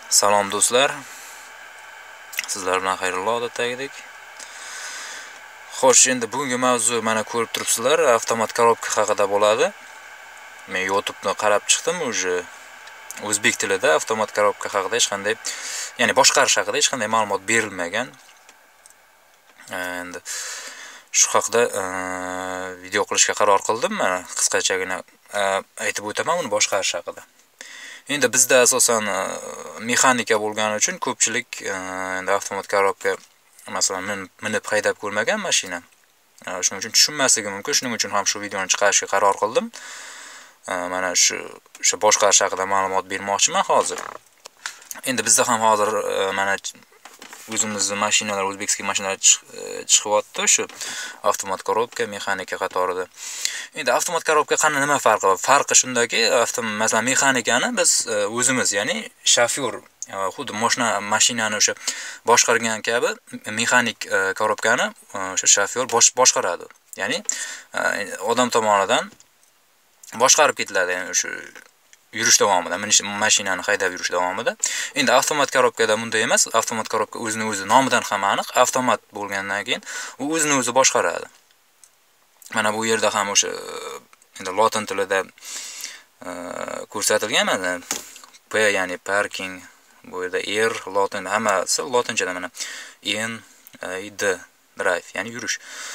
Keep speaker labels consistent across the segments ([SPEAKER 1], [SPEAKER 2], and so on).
[SPEAKER 1] Salom do'stlar. Sizlar bilan xayrli odatdagidek. Xo'sh, endi bugungi mavzu mana ko'rib turibsizlar, avtomat korobka haqida bo'ladi. Men YouTube'ni qarab chiqdim, uje o'zbek tilida avtomat korobka haqida hech qanday, ya'ni boshqarish haqida hech qanday ma'lumot berilmagan. Endi shu haqida video qilishga qaror qildim. Mana qisqachagina aytib o'taman uni boshqarish haqida. Endi bizda asosan mexanika bo'lgani uchun ko'pchilik endi avtomat korobka masalan minib haydab ko'rmagan mashina. Shuning uchun tushunmasligi mumkin. Shuning uchun ham shu videoni chiqarishga qaror qildim. Mana shu boshqarish haqida ma'lumot bermoqchiman hozir. Endi bizda ham hozir mana o'zimizning mashinalar, o'zbekskiy mashinalar chiqyapti, shu avtomat korobka, mexanika qatorida. Endi avtomat korobka qani nima farqi bor? Farqi shundaki, masalan mexanikani biz o'zimiz, ya'ni shofyor xuddi mashinani o'sha boshqargan kabi mexanik korobkani o'sha shofyor boshqaradi. Ya'ni odam tomonidan boshqarib ketiladi, ya'ni o'sha yurish davomida, mashinani haydab yurish davomida. Endi avtomat korobkada bunday emas. Avtomat korobka o'zini o'zi nomidan ham aniq, avtomat bo'lgandan keyin u o'zini o'zi boshqaradi. Mana bu yerda ham o'sha endi lotin tilida ko'rsatilgan, mana P ya'ni parking, bu yerda R lotin, hammasi lotinchada, mana N D drive ya'ni yurish.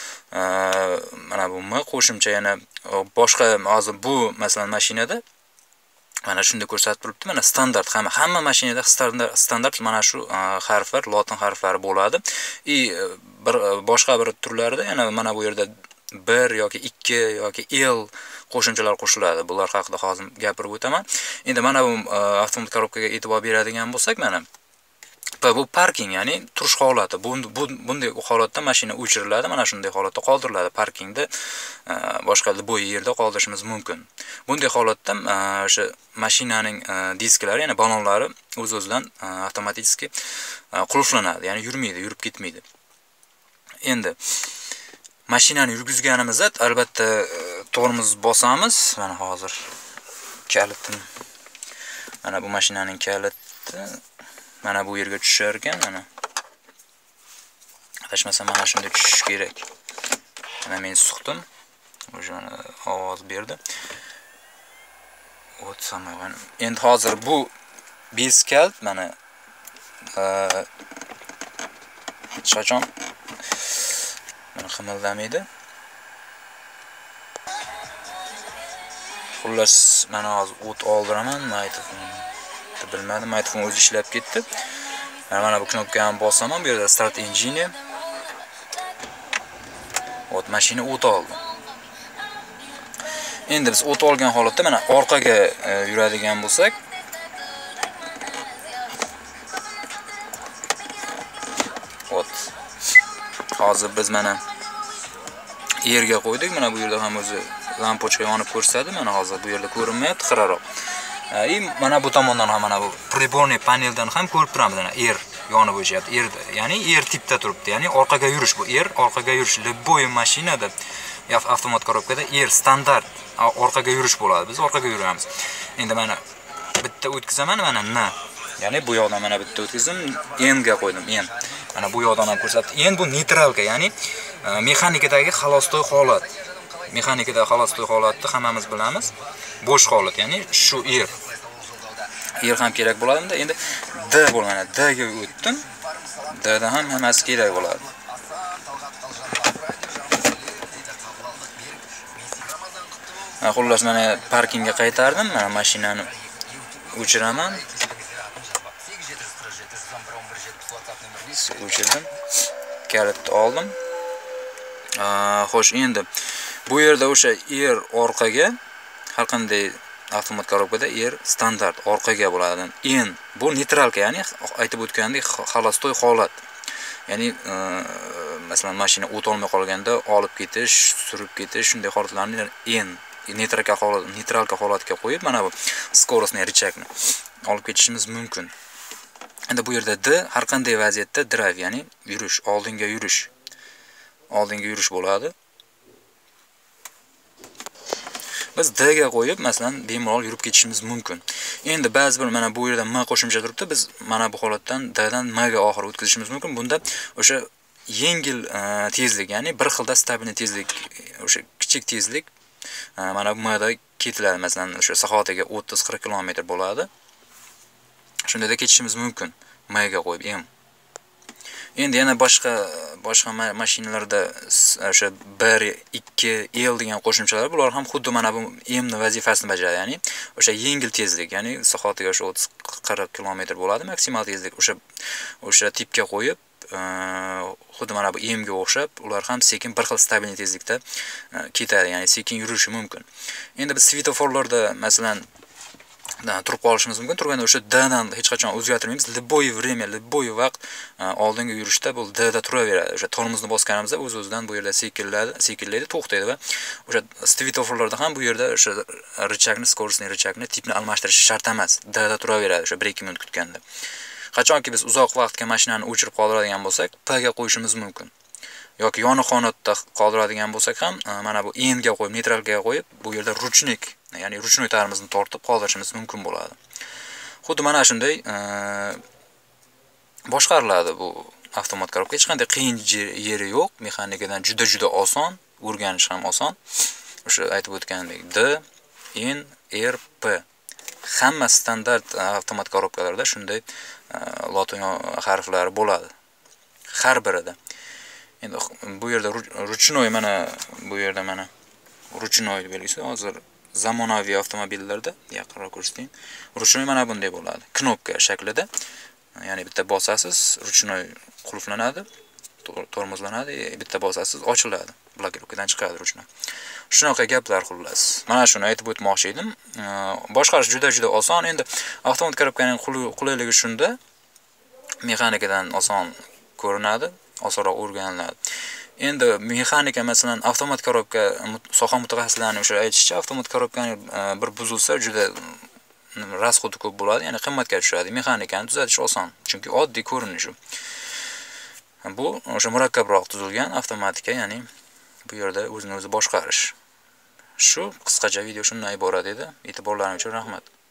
[SPEAKER 1] Mana bu M qo'shimcha yana boshqa, hozir bu masalan mashinada mana shunday ko'rsatib turibdi. Mana standart, hamma mashinada standart mana shu harflar, lotin harflari bo'ladi. Boshqa bir turlarida yana mana bu yerda 1 yoki 2 yoki L qo'shimchalar qo'shiladi. Bular haqida hozir gapirib o'taman. Endi mana bu avtomat korobkaga e'tibor beradigan bo'lsak, mana bu parking, ya'ni turish holati. Bunday holatda mashina o'chiriladi, mana shunday holatda qoldiriladi. Parkingda boshqa bo'yi yerda qoldirishimiz mumkin. Bunday holatda o'sha mashinaning disklari, ya'ni balonlari o'z-o'zidan avtomatik qulflanadi, ya'ni yurmaydi, yurib ketmaydi. Endi mashinani yurgizganimizda albatta tormoz bosamiz. Mana hozir kalitim, mana bu mashinaning kaliti mana bu yerga tushar ekan, mana. Adashmasa mana shunday tushish kerak. Mana men suqdim. O'sha ovoz berdi. O'tsamag'an. Endi hozir bu bez kalt, mana shachon mana qimirlamaydi. Xullas, mana hozir o't oldiraman, bilmadim, mikrofon o'zi ishlab ketdi. Mana bu knopkani bosaman, bu yerda start engine. Mashina o't oldi. Endi biz o't olgan holatda mana orqaga yuradigan bo'lsak, hozir biz mana yerga qo'ydik. Mana bu yerda ham o'zi lampochka yonib ko'rsatadi. Mana hozir bu yerda ko'rinmayapti, xiraroq. Mana bu tomondan ham mana bu priborniy paneldan ham ko'rib turamiz, mana yonib o'chyapti. Ya'ni tipda turibdi. Ya'ni orqaga yurish, bu orqaga yurish. Любой mashinada, avtomat korobkada standart orqaga yurish bo'ladi. Biz orqaga yuramiz. Endi mana bitta o'tkazaman, mana N. Ya'ni bu yoqdan mana bitta o'tkazdim, N ga qo'ydim, N. Mana bu yoqdan ham ko'rsatdi. N bu neytralka, ya'ni mexanikadagi xalostoy holat. Mexanikada xalostoy holatni hammamiz bilamiz. Bo'sh holat, ya'ni shu yer ham kerak bo'ladimi? Endi D bo'lgani, D ga o'tdim. D da ham hammasi kerak bo'ladi. Xullas, mana parkingga qaytardim. Mana mashinani o'chiraman. O'chirdim. Kalitni oldim. Xo'sh, endi bu yerda o'sha orqaga, har qanday avtomat korobkada standart orqaga bo'ladi. N bu neytralka, ya'ni aytib o'tgandek xalostoy holat. Ya'ni masalan mashina o't olmay qolganda olib ketish, surib ketish, shunday holatlarni N neytralka holatga qo'yib, mana bu skorostni, richakni olib ketishimiz mumkin. Endi bu yerda D har qanday vaziyatda drive, ya'ni yurish, oldinga yurish bo'ladi. Biz D ga qo'yib, masalan, bemalol yurib ketishimiz mumkin. Endi ba'zi bir mana bu yerda M qo'shimcha turibdi. Biz mana bu holatdan D dan M ga oxiri o'tkazishimiz mumkin. Bunda o'sha yengil tezlik, ya'ni bir xilda stabil tezlik, o'sha kichik tezlik mana bu M da ketiladi. Masalan, o'sha soatiga 30-40 km bo'ladi. Shunda da ketishimiz mumkin. M ga qo'yib M. Endi yana boshqa mashinalarda o'sha 1, 2, L degan qo'shimchalar, bular ham xuddi mana bu M ning vazifasini bajaradi. Ya'ni o'sha yengil tezlik, ya'ni soatiga o'sha 30-40 km bo'ladi maksimal tezlik. O'sha tipga qo'yib, xuddi mana bu M ga o'xshab, ular ham sekin bir xil stabil tezlikda ketadi, ya'ni sekin yurishi mumkin. Endi biz svetoforlarda masalan turib qolishimiz mumkin. Turganda o'sha D dan hech qachon o'zgartirmaymiz. Любое время, любой vaqt oldinga yurishda bu D da turaveradi. O'sha tormozni bosganimizda o'z-o'zidan bu yerda sekinlaydi, to'xtaydi va o'sha svetoforlarda ham bu yerda o'sha rычagni, скоростный rычagni tipni almashtirish shart emas. D da turaveradi o'sha 1-2 minut kutganda. Qachonki biz uzoq vaqtga mashinani o'chirib qoldiradigan bo'lsak, P ga qo'yishimiz mumkin. Yoki yoniq holatda qoldiradigan bo'lsak ham, mana bu N ga qo'yib, neytralga qo'yib, bu yerda ruchnik, ya'ni ruchnoy tarimizni tortib qoldirishimiz mumkin bo'ladi. Xuddi mana shunday boshqariladi bu avtomat korobka. Hech qanday qiyin yeri yo'q. Mexanikadan juda oson, o'rganish ham oson. O'sha aytib o'tgandek D, N, R, P. Hamma standart avtomat korobkalarda shunday lotin harflari bo'ladi. Har birida. Endi bu yerda ruchnoy, mana bu yerda mana ruchnoy belgisi hozir zamonaviy avtomobillarda yaqinroq ko'rsating. Ruchnoy mana bunday bo'ladi. Knopka shaklida. Ya'ni bitta bosasiz, ruchnoy qulflanadi, tormozlanadi, bitta bosasiz ochiladi. Blokirovkadan chiqadi ruchnoy. Shunaqa gaplar xullas. Mana shuni aytib o'tmoqchi edim. Boshqarish juda oson. Endi avtomat korobkaning qulayligi shunda, mexanikadan oson ko'rinadi, osonroq o'rganiladi. Endi mexanika masalan avtomat korobka soha mutaxassislarining o'sha aytishicha, avtomat korobkani bir buzilsa juda rasxodi ko'p bo'ladi, ya'ni qimmatga tushadi. Mexanikani tuzatish oson, chunki oddiy ko'rinishi. Bu o'sha murakkabroq tuzilgan avtomatika, ya'ni bu yerda o'zini o'zi boshqarish. Shu qisqacha video shundan iborat edi. E'tiborlaringiz uchun rahmat.